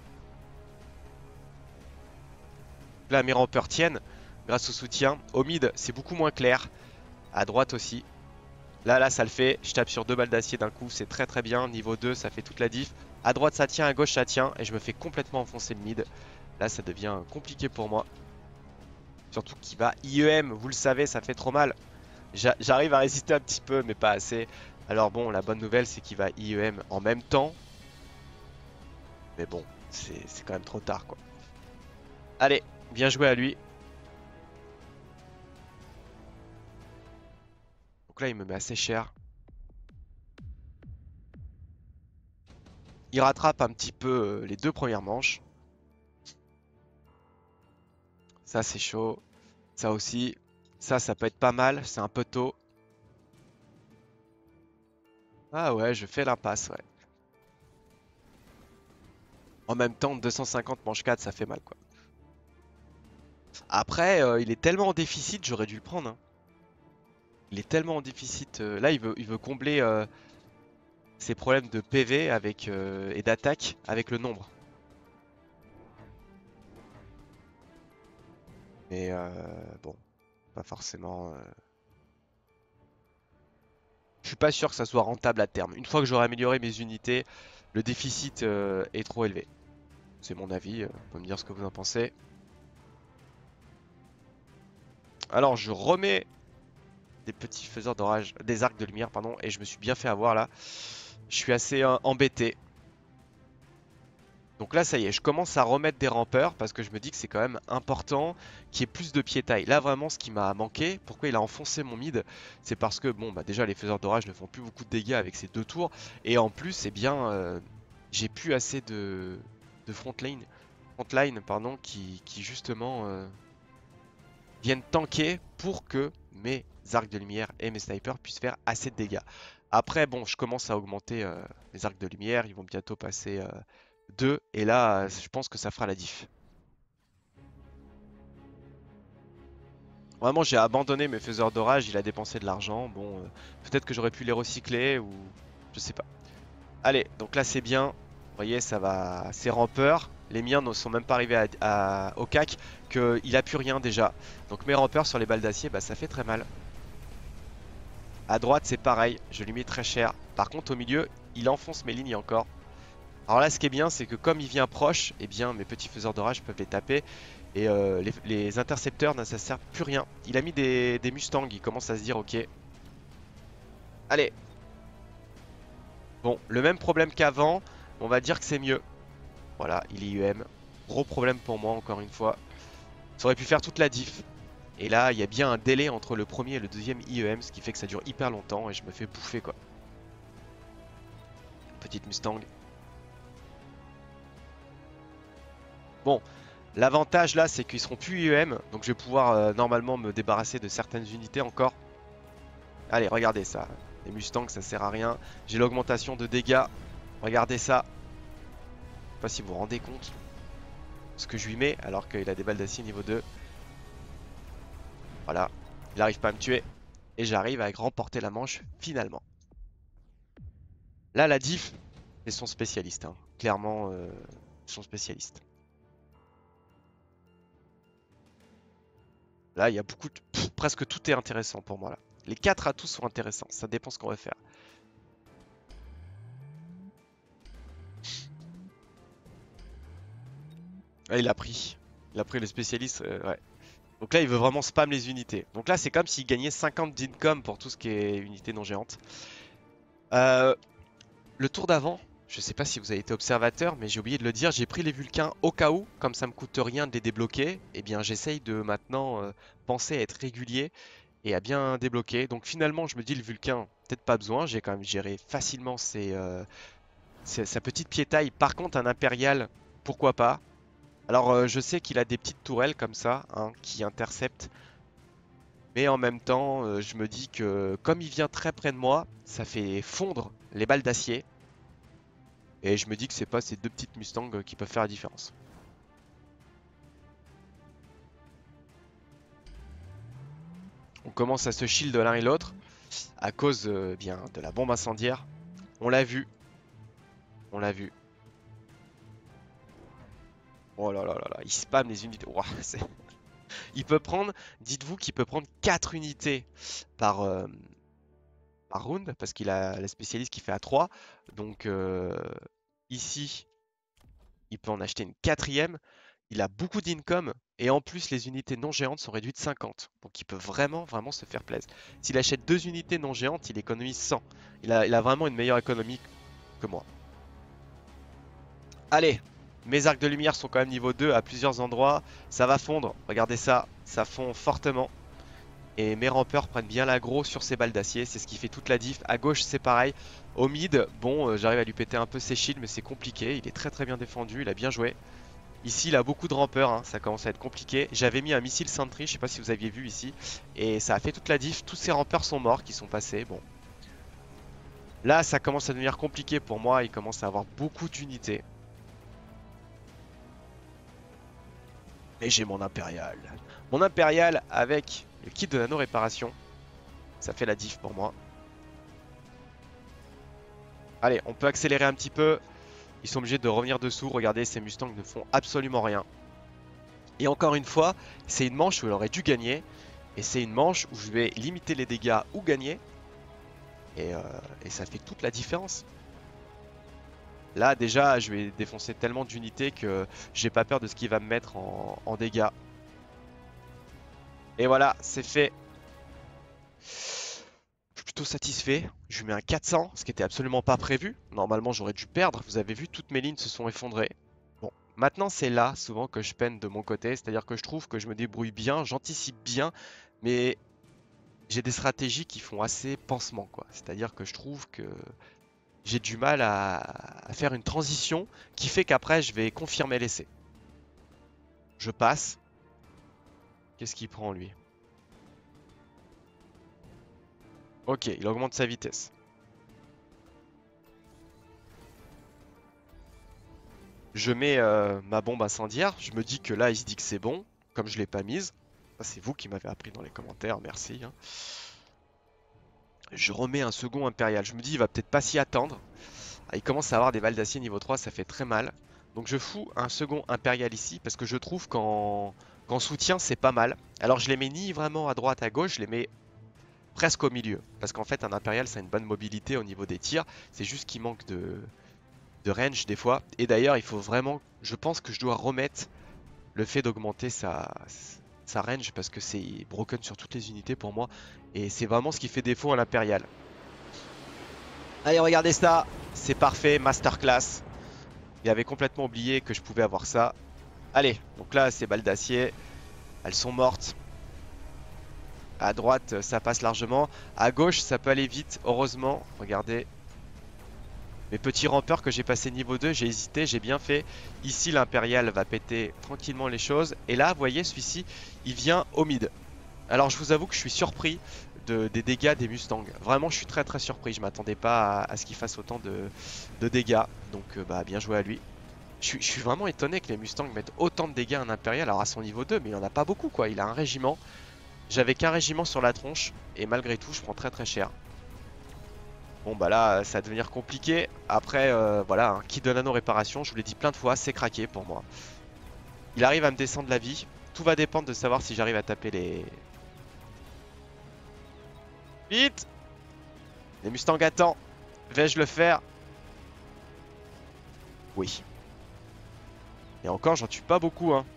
Là, mes rampeurs tiennent grâce au soutien. Au mid, c'est beaucoup moins clair. À droite aussi. Là, ça le fait. Je tape sur 2 balles d'acier d'un coup, c'est très très bien. Niveau 2, ça fait toute la diff. À droite, ça tient, à gauche, ça tient. Et je me fais complètement enfoncer le mid. Là, ça devient compliqué pour moi. Surtout qu'il va IEM, vous le savez, ça fait trop mal. J'arrive à résister un petit peu, mais pas assez. Alors bon, la bonne nouvelle, c'est qu'il va IEM en même temps. Mais bon, c'est quand même trop tard, quoi. Allez, bien joué à lui. Donc là, il me met assez cher. Il rattrape un petit peu les 2 premières manches. Ça, c'est chaud. Ça aussi. Ça peut être pas mal. C'est un peu tôt. Ah ouais, je fais l'impasse, ouais. En même temps, 250 manche 4, ça fait mal, quoi. Après, il est tellement en déficit, j'aurais dû le prendre, hein. Il est tellement en déficit. Là, il veut combler ses problèmes de PV avec, et d'attaque avec le nombre. Mais bon, pas forcément. Je suis pas sûr que ça soit rentable à terme. Une fois que j'aurai amélioré mes unités, le déficit est trop élevé. C'est mon avis, vous pouvez me dire ce que vous en pensez. Alors je remets des petits faiseurs d'orage, des arcs de lumière, pardon, et je me suis bien fait avoir là. Je suis assez embêté. Donc là, ça y est, je commence à remettre des rampeurs parce que je me dis que c'est quand même important qu'il y ait plus de pied-taille. Là, vraiment, ce qui m'a manqué, pourquoi il a enfoncé mon mid, c'est parce que, bon, bah déjà, les faiseurs d'orage ne font plus beaucoup de dégâts avec ces 2 tours. Et en plus, eh bien, j'ai plus assez de frontline, pardon, qui justement viennent tanker pour que mes arcs de lumière et mes snipers puissent faire assez de dégâts. Après, bon, je commence à augmenter les arcs de lumière, ils vont bientôt passer 2, et là, je pense que ça fera la diff. Vraiment, j'ai abandonné mes faiseurs d'orage, il a dépensé de l'argent, bon, peut-être que j'aurais pu les recycler, ou je sais pas. Allez, donc là c'est bien, vous voyez, ça va, c'est rampeurs. Les miens ne sont même pas arrivés au cac, qu'il a plus rien déjà. Donc mes rampeurs sur les balles d'acier, bah ça fait très mal. À droite, c'est pareil, je lui mets très cher. Par contre, au milieu, il enfonce mes lignes encore. Alors là, ce qui est bien, c'est que comme il vient proche, eh bien, mes petits faiseurs d'orage peuvent les taper. Et les intercepteurs, ça sert plus rien. Il a mis des Mustangs, il commence à se dire, ok. Allez. Bon, le même problème qu'avant, on va dire que c'est mieux. Voilà, il est IEM. Gros problème pour moi, encore une fois. Ça aurait pu faire toute la diff. Et là, il y a bien un délai entre le premier et le deuxième IEM, ce qui fait que ça dure hyper longtemps et je me fais bouffer quoi. Petite Mustang. Bon, l'avantage là, c'est qu'ils seront plus IEM, donc je vais pouvoir normalement me débarrasser de certaines unités encore. Allez, regardez ça. Les Mustangs, ça sert à rien. J'ai l'augmentation de dégâts. Regardez ça. Je sais pas si vous vous rendez compte ce que je lui mets alors qu'il a des balles d'acier niveau 2. Voilà, il n'arrive pas à me tuer. Et j'arrive à remporter la manche finalement. Là, la diff, c'est son spécialiste. Hein. Clairement, son spécialiste. Là, il y a beaucoup de... presque tout est intéressant pour moi là. Les 4 atouts sont intéressants. Ça dépend ce qu'on va faire. Ah, il a pris. Il a pris le spécialiste. Ouais. Donc là, il veut vraiment spam les unités. Donc là, c'est comme s'il gagnait 50 d'income pour tout ce qui est unité non géante. Le tour d'avant, je sais pas si vous avez été observateur, mais j'ai oublié de le dire, j'ai pris les Vulcains au cas où, comme ça me coûte rien de les débloquer. Et bien, j'essaye de maintenant penser à être régulier et à bien débloquer. Donc finalement, je me dis le Vulcain, peut-être pas besoin. J'ai quand même géré facilement sa petite piétaille. Par contre, un Impérial, pourquoi pas? Alors, je sais qu'il a des petites tourelles comme ça, hein, qui interceptent. Mais en même temps, je me dis que comme il vient très près de moi, ça fait fondre les balles d'acier. Et je me dis que c'est pas ces deux petites Mustangs qui peuvent faire la différence. On commence à se shield l'un et l'autre à cause bien de la bombe incendiaire. On l'a vu. On l'a vu. Oh là là là là, il spam les unités. Ouah, il peut prendre, dites-vous qu'il peut prendre 4 unités par, par round parce qu'il a la spécialiste qui fait à 3. Donc ici, il peut en acheter une quatrième. Il a beaucoup d'income et en plus les unités non géantes sont réduites de 50. Donc il peut vraiment vraiment se faire plaisir. S'il achète 2 unités non géantes, il économise 100. Il a vraiment une meilleure économie que moi. Allez, mes arcs de lumière sont quand même niveau 2 à plusieurs endroits. Ça va fondre, regardez ça, ça fond fortement. Et mes rampeurs prennent bien l'aggro sur ces balles d'acier, c'est ce qui fait toute la diff. À gauche c'est pareil. Au mid, bon j'arrive à lui péter un peu ses shields mais c'est compliqué. Il est très très bien défendu, il a bien joué. Ici, il a beaucoup de rampeurs, hein, ça commence à être compliqué. J'avais mis un missile sentry, je sais pas si vous aviez vu ici. Et ça a fait toute la diff. Tous ces rampeurs sont morts qui sont passés. Bon. Là, ça commence à devenir compliqué pour moi. Il commence à avoir beaucoup d'unités. Mais j'ai mon impérial. Mon impérial avec le kit de nano réparation. Ça fait la diff pour moi. Allez, on peut accélérer un petit peu. Ils sont obligés de revenir dessous. Regardez, ces Mustangs ne font absolument rien. Et encore une fois, c'est une manche où il aurait dû gagner. Et c'est une manche où je vais limiter les dégâts ou gagner. Et ça fait toute la différence. Là déjà je vais défoncer tellement d'unités que j'ai pas peur de ce qu'il va me mettre en dégâts. Et voilà, c'est fait. Je suis plutôt satisfait. Je lui mets un 400, ce qui était absolument pas prévu. Normalement j'aurais dû perdre. Vous avez vu, toutes mes lignes se sont effondrées. Bon, maintenant c'est là souvent que je peine de mon côté. C'est-à-dire que je trouve que je me débrouille bien, j'anticipe bien. Mais j'ai des stratégies qui font assez pansement, quoi. C'est-à-dire que je trouve que j'ai du mal à faire une transition qui fait qu'après je vais confirmer l'essai. Je passe. Qu'est-ce qu'il prend lui? Ok, il augmente sa vitesse. Je mets ma bombe incendiaire. Je me dis que là, il se dit que c'est bon, comme je ne l'ai pas mise. C'est vous qui m'avez appris dans les commentaires, merci. Hein. Je remets un second impérial. Je me dis, il va peut-être pas s'y attendre. Ah, il commence à avoir des balles d'acier niveau 3, ça fait très mal. Donc je fous un second impérial ici, parce que je trouve qu'en soutien, c'est pas mal. Alors je les mets ni vraiment à droite, à gauche, je les mets presque au milieu. Parce qu'en fait, un impérial, ça a une bonne mobilité au niveau des tirs. C'est juste qu'il manque de range des fois. Et d'ailleurs, il faut vraiment... Je pense que je dois remettre le fait d'augmenter sa range parce que c'est broken sur toutes les unités pour moi. Et c'est vraiment ce qui fait défaut à l'impérial. Allez, regardez ça. C'est parfait, masterclass. Il avait complètement oublié que je pouvais avoir ça. Allez, donc là, c'est balle d'acier. Elles sont mortes. À droite, ça passe largement. À gauche, ça peut aller vite, heureusement. Regardez. Mes petits rampeurs que j'ai passé niveau 2, j'ai hésité, j'ai bien fait. Ici, l'impérial va péter tranquillement les choses. Et là, vous voyez, celui-ci, il vient au mid. Alors, je vous avoue que je suis surpris des dégâts des Mustangs. Vraiment, je suis très très surpris. Je m'attendais pas à ce qu'il fasse autant de dégâts. Donc, bah, bien joué à lui. Je suis vraiment étonné que les Mustangs mettent autant de dégâts à un impérial. Alors, à son niveau 2, mais il en a pas beaucoup, quoi. Il a un régiment. J'avais qu'un régiment sur la tronche. Et malgré tout, je prends très très cher. Bon bah là ça va devenir compliqué. Après voilà, hein, qui donne à nos réparations, je vous l'ai dit plein de fois, c'est craqué pour moi. Il arrive à me descendre la vie. Tout va dépendre de savoir si j'arrive à taper les... Vite! Les Mustangs attendent. Vais-je le faire? Oui. Et encore j'en tue pas beaucoup hein.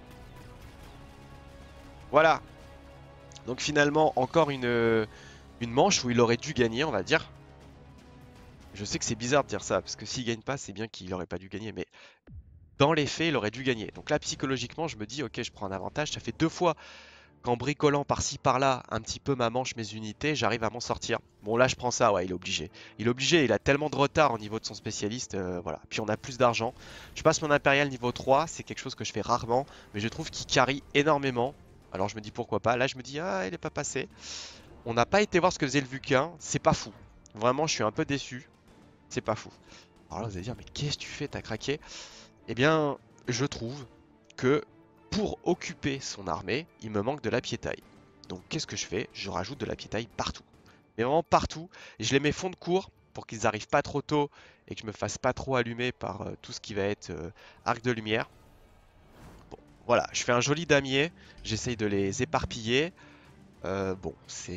Voilà. Donc finalement encore une manche où il aurait dû gagner on va dire. Je sais que c'est bizarre de dire ça, parce que s'il gagne pas c'est bien qu'il aurait pas dû gagner. Mais dans les faits il aurait dû gagner. Donc là psychologiquement je me dis ok je prends un avantage. Ça fait 2 fois qu'en bricolant par-ci par-là un petit peu ma manche, mes unités, j'arrive à m'en sortir. Bon là je prends ça, ouais il est obligé. Il est obligé, il a tellement de retard au niveau de son spécialiste, voilà. Puis on a plus d'argent. Je passe mon impérial niveau 3, c'est quelque chose que je fais rarement, mais je trouve qu'il carry énormément. Alors je me dis pourquoi pas, là je me dis ah il est pas passé. On n'a pas été voir ce que faisait le Vulcain, c'est pas fou. Vraiment je suis un peu déçu, c'est pas fou. Alors là vous allez dire mais qu'est-ce que tu fais, t'as craqué? Eh bien je trouve que pour occuper son armée, il me manque de la piétaille. Donc qu'est-ce que je fais? Je rajoute de la piétaille partout. Mais vraiment partout. Et je les mets fond de cours pour qu'ils arrivent pas trop tôt et que je me fasse pas trop allumer par tout ce qui va être arc de lumière. Bon, voilà, je fais un joli damier. J'essaye de les éparpiller. Bon,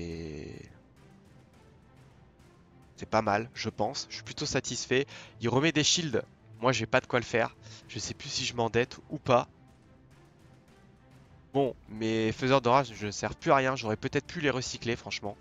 c'est pas mal, je pense. Je suis plutôt satisfait. Il remet des shields. Moi, j'ai pas de quoi le faire. Je sais plus si je m'endette ou pas. Bon, mes faiseurs d'orage ne servent plus à rien. J'aurais peut-être pu les recycler, franchement.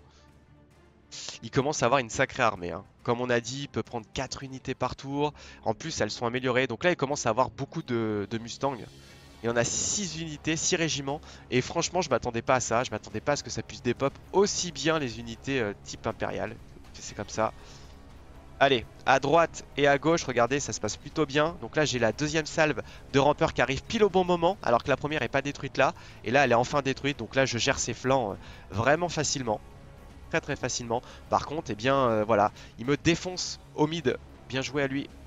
Il commence à avoir une sacrée armée, hein. Comme on a dit, il peut prendre 4 unités par tour. En plus, elles sont améliorées. Donc là, il commence à avoir beaucoup de Mustangs. Il en a 6 unités, 6 régiments. Et franchement, je m'attendais pas à ça. Je m'attendais pas à ce que ça puisse dépop aussi bien les unités type impérial. C'est comme ça. Allez, à droite et à gauche, regardez, ça se passe plutôt bien. Donc là, j'ai la deuxième salve de rampeurs qui arrive pile au bon moment, alors que la première n'est pas détruite là. Et là, elle est enfin détruite. Donc là, je gère ses flancs vraiment facilement. Très très facilement. Par contre, eh bien, voilà, il me défonce au mid. Bien joué à lui.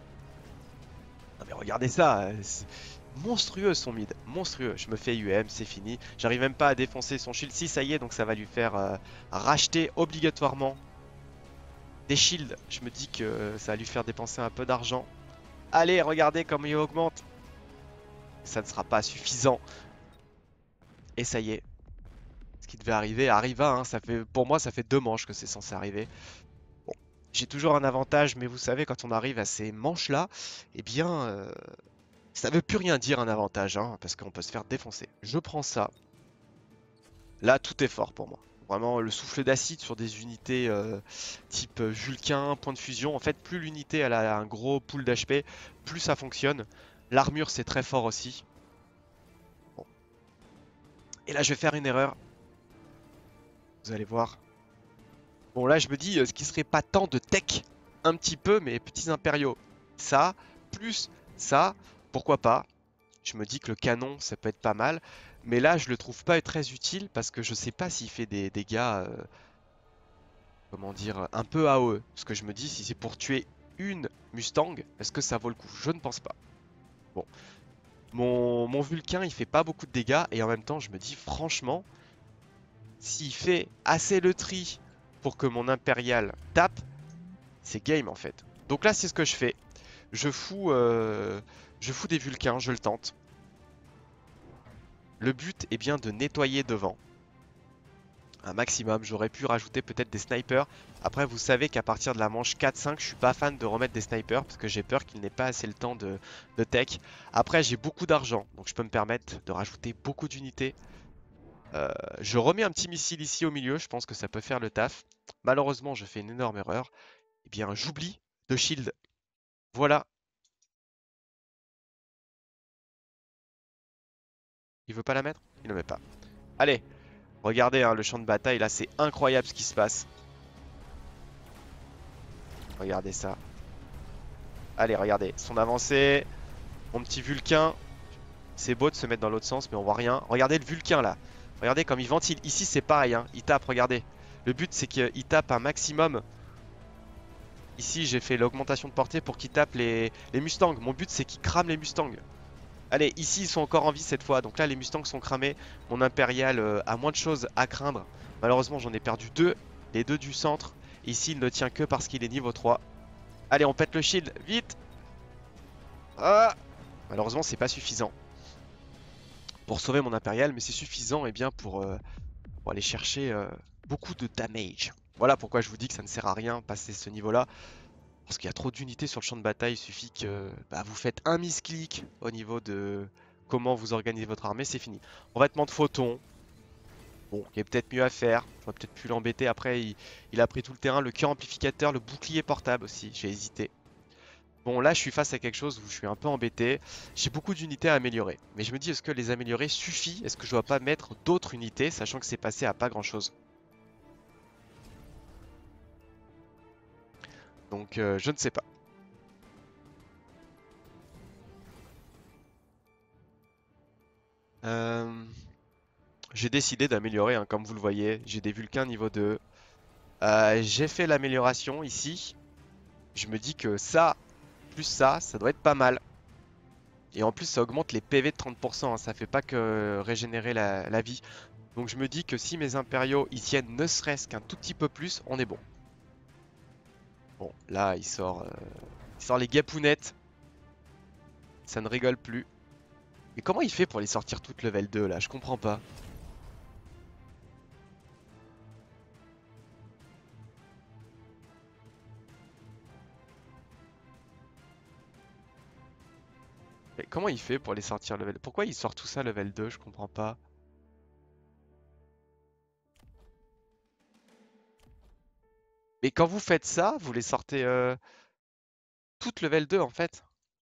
Non mais regardez ça, c'est monstrueux son mid, monstrueux. Je me fais UM, c'est fini. J'arrive même pas à défoncer son shield. Si, ça y est, donc ça va lui faire racheter obligatoirement des shields. Je me dis que ça va lui faire dépenser un peu d'argent. Allez, regardez comme il augmente. Ça ne sera pas suffisant. Et ça y est, ce qui devait arriver arriva, hein. Ça fait, pour moi, ça fait 2 manches que c'est censé arriver. Bon, j'ai toujours un avantage, mais vous savez, quand on arrive à ces manches-là, eh bien, ça veut plus rien dire un avantage, hein, parce qu'on peut se faire défoncer. Je prends ça. Là, tout est fort pour moi. Vraiment, le souffle d'acide sur des unités type Vulcain, point de fusion. En fait, plus l'unité elle a un gros pool d'HP, plus ça fonctionne. L'armure, c'est très fort aussi. Bon. Et là, je vais faire une erreur. Vous allez voir. Bon, là, je me dis, ce qui serait pas tant de tech, un petit peu, mais petits impériaux. Ça, plus ça, pourquoi pas. Je me dis que le canon, ça peut être pas mal. Mais là, je le trouve pas très utile parce que je sais pas s'il fait des dégâts, comment dire, un peu AOE. Parce que je me dis, si c'est pour tuer une Mustang, est-ce que ça vaut le coup? Je ne pense pas. Bon, mon Vulcain, il fait pas beaucoup de dégâts. Et en même temps, je me dis, franchement, s'il fait assez le tri pour que mon Impérial tape, c'est game en fait. Donc là, c'est ce que je fais. Je fous des Vulcains, je le tente. Le but est bien de nettoyer devant un maximum. J'aurais pu rajouter peut-être des snipers. Après, vous savez qu'à partir de la manche 4-5, je suis pas fan de remettre des snipers parce que j'ai peur qu'il n'ait pas assez le temps de tech. Après, j'ai beaucoup d'argent, donc je peux me permettre de rajouter beaucoup d'unités. Je remets un petit missile ici au milieu, je pense que ça peut faire le taf. Malheureusement, je fais une énorme erreur. Eh bien, j'oublie de shield. Voilà. Il veut pas la mettre? Il ne met pas. Allez, regardez hein, le champ de bataille là, c'est incroyable ce qui se passe. Regardez ça. Allez, regardez, son avancée. Mon petit Vulcain. C'est beau de se mettre dans l'autre sens, mais on voit rien. Regardez le Vulcain là. Regardez comme il ventile. Ici, c'est pareil, hein. Il tape, regardez. Le but, c'est qu'il tape un maximum. Ici, j'ai fait l'augmentation de portée pour qu'il tape les Mustangs. Mon but, c'est qu'il crame les Mustangs. Allez, ici, ils sont encore en vie cette fois. Donc là, les Mustangs sont cramés. Mon Impérial a moins de choses à craindre. Malheureusement, j'en ai perdu deux. Les deux du centre. Ici, il ne tient que parce qu'il est niveau 3. Allez, on pète le shield. Vite. Ah. Malheureusement, c'est pas suffisant pour sauver mon Impérial. Mais c'est suffisant eh bien, pour aller chercher beaucoup de damage. Voilà pourquoi je vous dis que ça ne sert à rien passer ce niveau-là. Parce qu'il y a trop d'unités sur le champ de bataille, il suffit que vous faites un misclick au niveau de comment vous organisez votre armée, c'est fini. Revêtement de photon, bon, il y a peut-être mieux à faire, on va peut-être plus l'embêter. Après, il a pris tout le terrain, le cœur amplificateur, le bouclier portable aussi, j'ai hésité. Bon, là, je suis face à quelque chose où je suis un peu embêté. J'ai beaucoup d'unités à améliorer. Mais je me dis, est-ce que les améliorer suffit? Est-ce que je dois pas mettre d'autres unités, sachant que c'est passé à pas grand-chose? Donc, je ne sais pas. J'ai décidé d'améliorer, hein, comme vous le voyez. J'ai des Vulcains niveau 2. J'ai fait l'amélioration ici. Je me dis que ça, plus ça doit être pas mal. Et en plus, ça augmente les PV de 30%. Hein, ça fait pas que régénérer la vie. Donc je me dis que si mes impériaux ils tiennent ne serait-ce qu'un tout petit peu plus, on est bon. Bon, là, il sort les gapounettes. Ça ne rigole plus. Mais comment il fait pour les sortir toutes level 2 là? Je comprends pas. Mais comment il fait pour les sortir level 2? Pourquoi il sort tout ça level 2? Je comprends pas. Mais quand vous faites ça, vous les sortez toutes level 2 en fait.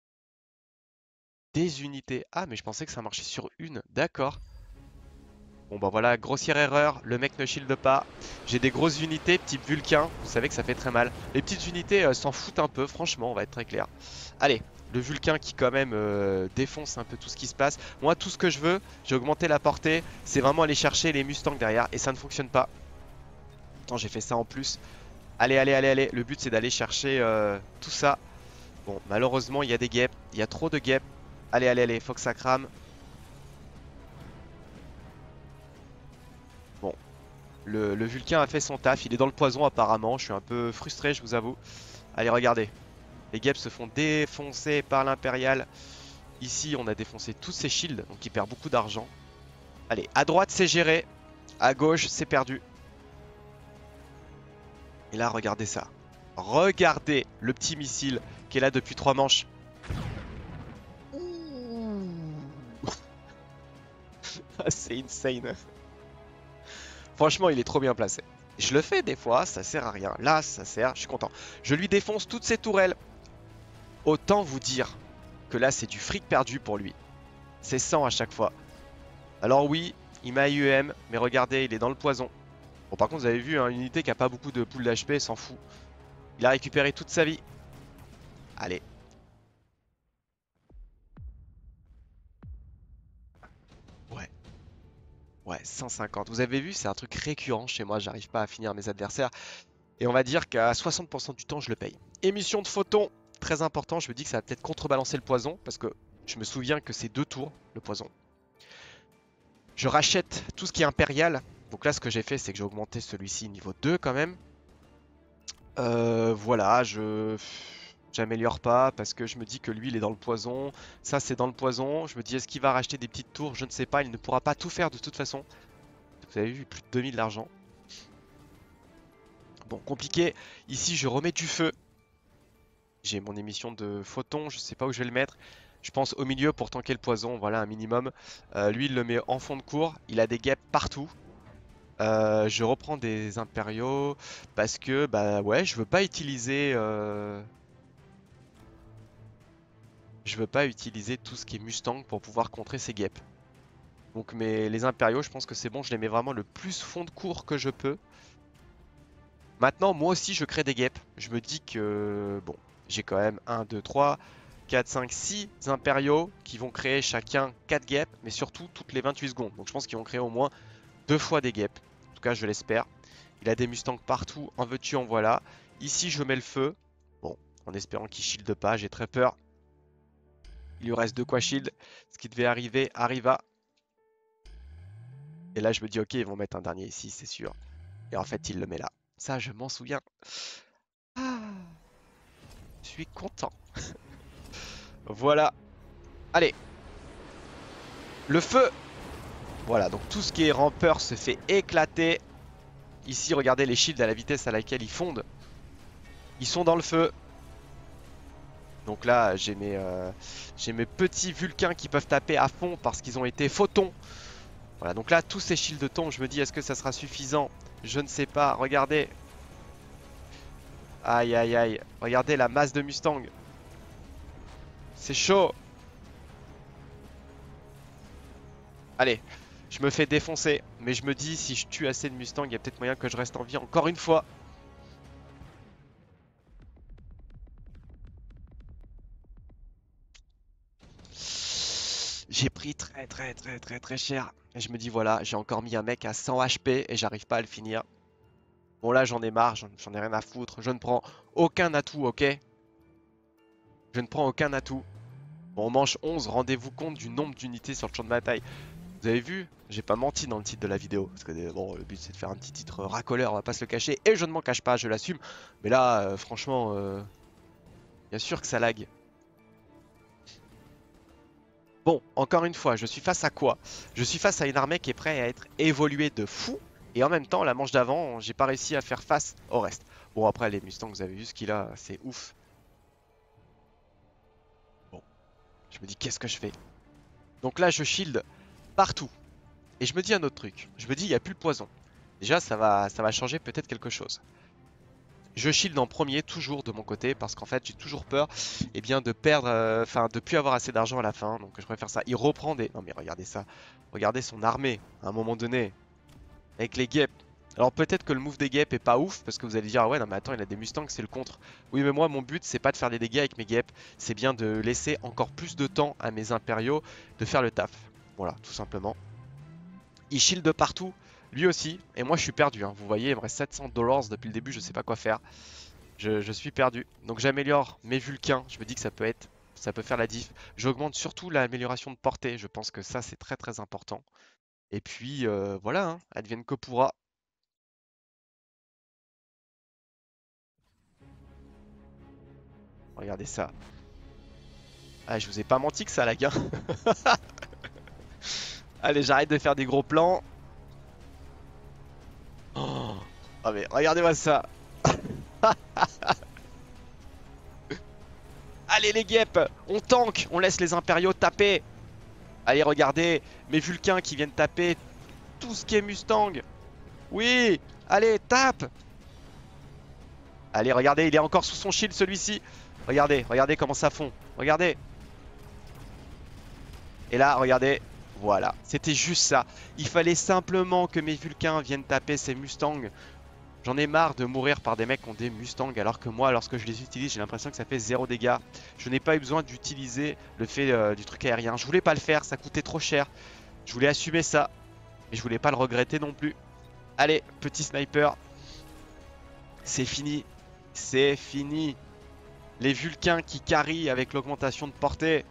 Des unités. Ah, mais je pensais que ça marchait sur une. D'accord. Bon bah voilà, grossière erreur, le mec ne shield pas. J'ai des grosses unités type Vulcain, vous savez que ça fait très mal. Les petites unités s'en foutent un peu, franchement, on va être très clair. Allez, le Vulcain qui quand même défonce un peu tout ce qui se passe. Moi, tout ce que je veux, j'ai augmenté la portée, c'est vraiment aller chercher les Mustangs derrière, et ça ne fonctionne pas. Attends, j'ai fait ça en plus. Allez, allez, allez, allez, le but c'est d'aller chercher tout ça. Bon, malheureusement, il y a des guêpes, il y a trop de guêpes. Allez, allez, allez, faut que ça crame. Bon, le Vulcain a fait son taf, il est dans le poison apparemment, je suis un peu frustré je vous avoue. Allez regardez, les guêpes se font défoncer par l'Impérial. Ici on a défoncé tous ses shields, donc il perd beaucoup d'argent. Allez, à droite c'est géré, à gauche c'est perdu. Et là regardez ça, regardez le petit missile qui est là depuis 3 manches. C'est insane. Franchement il est trop bien placé. Je le fais des fois, ça sert à rien. Là ça sert, je suis content. Je lui défonce toutes ses tourelles. Autant vous dire que là c'est du fric perdu pour lui. C'est 100 à chaque fois. Alors oui, il m'a IEM, mais regardez, il est dans le poison. Bon par contre vous avez vu, hein, une unité qui a pas beaucoup de pool d'HP, s'en fout. Il a récupéré toute sa vie. Allez. Ouais. Ouais, 150. Vous avez vu, c'est un truc récurrent chez moi, j'arrive pas à finir mes adversaires. Et on va dire qu'à 60% du temps, je le paye. Émission de photon, très important, je me dis que ça va peut-être contrebalancer le poison, parce que je me souviens que c'est 2 tours, le poison. Je rachète tout ce qui est impérial. Donc là, ce que j'ai fait, c'est que j'ai augmenté celui-ci niveau 2 quand même. Voilà, j'améliore pas parce que je me dis que lui, il est dans le poison. Ça, c'est dans le poison. Je me dis, est-ce qu'il va racheter des petites tours? Je ne sais pas, il ne pourra pas tout faire de toute façon. Vous avez vu, plus de 2000 d'argent. Bon, compliqué. Ici, je remets du feu. J'ai mon émission de photon, je sais pas où je vais le mettre. Je pense au milieu pour tanker le poison, voilà un minimum. Lui, il le met en fond de cours. Il a des guêpes partout. Je reprends des impériaux parce que bah ouais, je veux pas utiliser tout ce qui est Mustang pour pouvoir contrer ces guêpes. Donc les impériaux, je pense que c'est bon, je les mets vraiment le plus fond de cours que je peux. Maintenant, moi aussi, je crée des guêpes. Je me dis que, bon, j'ai quand même 1, 2, 3, 4, 5, 6 impériaux qui vont créer chacun 4 guêpes, mais surtout toutes les 28 secondes. Donc je pense qu'ils vont créer au moins 2 fois des guêpes. En tout cas, je l'espère. Il a des mustangs partout, en veux-tu, en voilà. Ici, je mets le feu. Bon, en espérant qu'il shield pas, j'ai très peur. Il lui reste de quoi shield. Ce qui devait arriver arriva. Et là, je me dis, ok, ils vont mettre un dernier ici, c'est sûr. Et en fait, il le met là. Ça, je m'en souviens. Ah, je suis content. Voilà. Allez, le feu. Voilà, donc tout ce qui est rampeur se fait éclater. Ici, regardez les shields à la vitesse à laquelle ils fondent. Ils sont dans le feu. Donc là, j'ai mes petits Vulcains qui peuvent taper à fond parce qu'ils ont été photons. Voilà, donc là, tous ces shields tombent. Je me dis, est-ce que ça sera suffisant? Je ne sais pas. Regardez. Aïe, aïe, aïe. Regardez la masse de Mustang. C'est chaud. Allez, je me fais défoncer. Mais je me dis, si je tue assez de Mustang, il y a peut-être moyen que je reste en vie encore une fois. J'ai pris très cher. Et je me dis, voilà, j'ai encore mis un mec à 100 HP et j'arrive pas à le finir. Bon, là, j'en ai marre, j'en ai rien à foutre. Je ne prends aucun atout, ok? Je ne prends aucun atout. Bon, en manche 11, rendez-vous compte du nombre d'unités sur le champ de bataille. Vous avez vu? J'ai pas menti dans le titre de la vidéo. Parce que bon, le but c'est de faire un petit titre racoleur, on va pas se le cacher. Et je ne m'en cache pas, je l'assume. Mais là, franchement, bien sûr que ça lag. Bon, encore une fois, je suis face à quoi? Je suis face à une armée qui est prête à être évoluée de fou. Et en même temps, la manche d'avant, j'ai pas réussi à faire face au reste. Bon, après, les Mustangs, vous avez vu ce qu'il a, c'est ouf. Bon, je me dis, qu'est-ce que je fais? Donc là, je shield partout. Et je me dis un autre truc. Je me dis, il n'y a plus le poison. Déjà, ça va changer peut-être quelque chose. Je shield en premier, toujours de mon côté, parce qu'en fait, j'ai toujours peur de perdre, enfin, de plus avoir assez d'argent à la fin. Donc, je préfère ça. Il reprend des. Non, mais regardez ça. Regardez son armée, à un moment donné, avec les guêpes. Alors, peut-être que le move des guêpes est pas ouf, parce que vous allez dire, ah ouais, non, mais attends, il a des Mustangs, c'est le contre. Oui, mais moi, mon but, c'est pas de faire des dégâts avec mes guêpes, c'est bien de laisser encore plus de temps à mes impériaux de faire le taf. Voilà, tout simplement. Il shield de partout, lui aussi, et moi je suis perdu, hein. Vous voyez, il me reste 700 dollars depuis le début, je sais pas quoi faire. Je suis perdu. Donc j'améliore mes Vulcains, je me dis que ça peut faire la diff. J'augmente surtout l'amélioration de portée, je pense que ça c'est très important. Et puis voilà, hein, advienne que pourra. Regardez ça. Ah, je vous ai pas menti que ça lag, hein. Allez, j'arrête de faire des gros plans. Oh, ah mais regardez-moi ça. Allez les guêpes, on tank, on laisse les impériaux taper. Allez, regardez, mes Vulcains qui viennent taper tout ce qui est Mustang. Oui, allez, tape. Allez, regardez, il est encore sous son shield celui-ci. Regardez, regardez comment ça fond. Regardez. Et là, regardez. Voilà, c'était juste ça. Il fallait simplement que mes Vulcains viennent taper ces Mustangs. J'en ai marre de mourir par des mecs qui ont des Mustangs, alors que moi, lorsque je les utilise, j'ai l'impression que ça fait 0 dégâts. Je n'ai pas eu besoin d'utiliser le fait du truc aérien. Je voulais pas le faire, ça coûtait trop cher. Je voulais assumer ça, mais je voulais pas le regretter non plus. Allez, petit sniper. C'est fini. C'est fini. Les Vulcains qui carry avec l'augmentation de portée.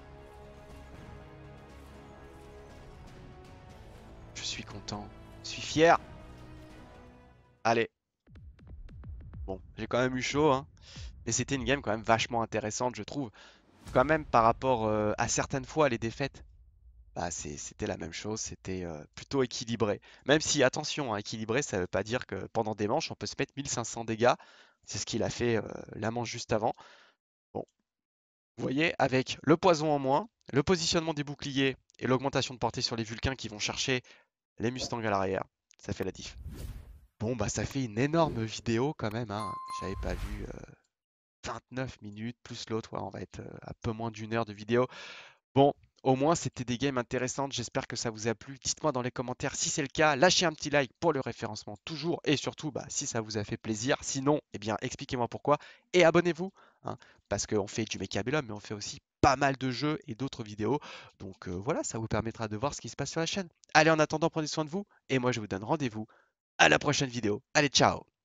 Je suis content. Je suis fier. Allez. Bon, j'ai quand même eu chaud, hein. Mais c'était une game quand même vachement intéressante, je trouve. Quand même, par rapport à certaines fois, les défaites, bah, c'était la même chose. C'était plutôt équilibré. Même si, attention, hein, équilibré, ça veut pas dire que pendant des manches, on peut se mettre 1500 dégâts. C'est ce qu'il a fait la manche juste avant. Bon, vous voyez, avec le poison en moins, le positionnement des boucliers et l'augmentation de portée sur les Vulcains qui vont chercher les Mustangs à l'arrière, ça fait la diff. Bon, bah ça fait une énorme vidéo quand même, hein. J'avais pas vu 29 minutes plus l'autre, ouais, on va être à peu moins d'une heure de vidéo. Bon, Au moins, c'était des games intéressantes. J'espère que ça vous a plu. Dites-moi dans les commentaires si c'est le cas. Lâchez un petit like pour le référencement toujours. Et surtout, bah, si ça vous a fait plaisir. Sinon, eh bien, expliquez-moi pourquoi. Et abonnez-vous, hein, parce qu'on fait du Mechabellum, mais on fait aussi pas mal de jeux et d'autres vidéos. Donc voilà, ça vous permettra de voir ce qui se passe sur la chaîne. Allez, en attendant, prenez soin de vous. Et moi, je vous donne rendez-vous à la prochaine vidéo. Allez, ciao!